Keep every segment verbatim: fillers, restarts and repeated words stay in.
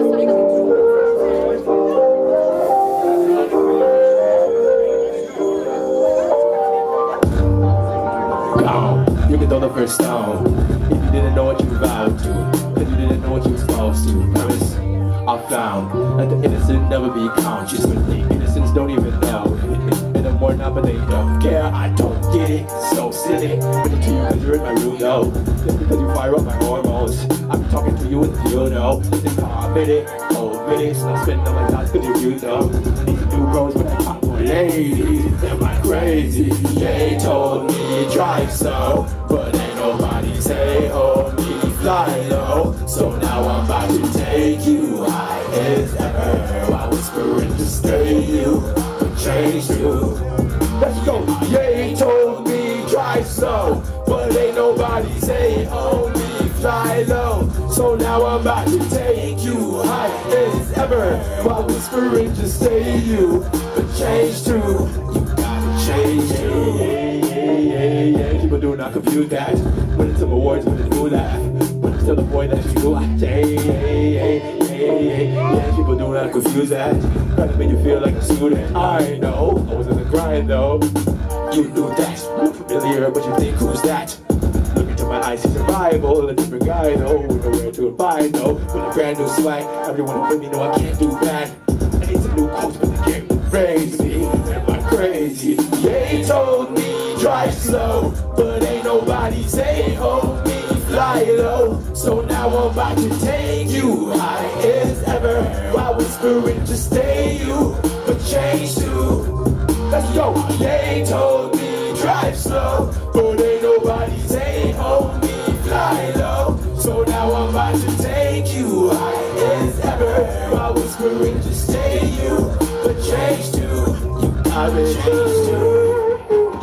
You can throw the first stone if you didn't know what you vowed to, cause you didn't know what you were supposed to. Promise I found that the innocent never be conscious, but the innocents don't even know. And the more now, but they don't care. I don't get it, so silly. But it's to you cause you're in my room, though. Just because you fire up my hormones, I'm talking to you in the field, though. Just comment it, oh minutes, and I'm spending all my thoughts cause you're you, though. These are new bros, but I pop more ladies. Am I crazy? They told me drive slow, but ain't nobody say, oh, me fly low. So now I'm about to take you high as ever, while whispering to stay you, but change too. Let's go. They told me drive slow, but ain't nobody say, oh, me fly low. So now I'm about to take you high as ever, while whispering to stay you, but change too. You gotta change too. Yeah, yeah, yeah. People do not confuse that. Winning some awards with a new laugh, but I'm still the boy that you like. Yeah, yeah, yeah, yeah, yeah, yeah. People do not confuse that. Trying to make you feel like a student. I know, I was in the grind though. You knew that. Familiar, but you think who's that? Look into my eyes, he's a rival, a different guy though. We know where to abide though. With a brand new swag, everyone with me know I can't do bad. I need some new quotes, but the game raised me. Am I crazy? They told me drive slow, but ain't nobody say, oh, me fly low. So now I'm about to take you high as ever, while whispering to stay you, but change too. Let's go. They told me drive slow, but ain't nobody say, oh, me fly low. So now I'm about to take you high as ever, while whispering to stay you, but change too. You gotta change too.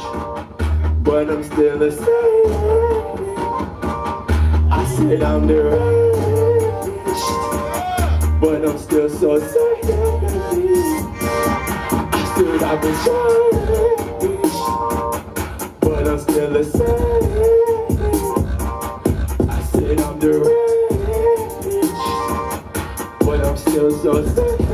But I'm still the same. I said I'm the right, but I'm still so selfish. I still got the challenge, but I'm still the same. I said I'm the right, but I'm still so selfish.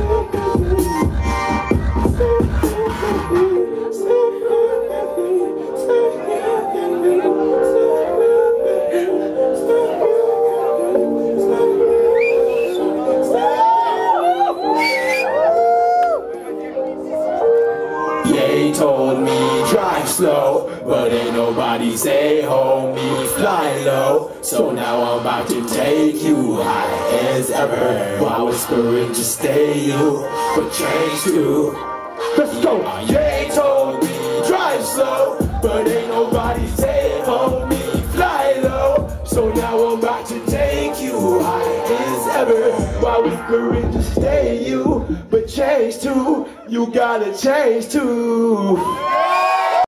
They told me drive slow, but ain't nobody say, homie, fly low. So now I'm about to take you high as ever, while whispering to stay you, but change too. Let's go. They told me drive slow, but ain't nobody say, homie, fly low. So now I'm about to take you high as ever, while whispering to stay you, but change too. You gotta change too.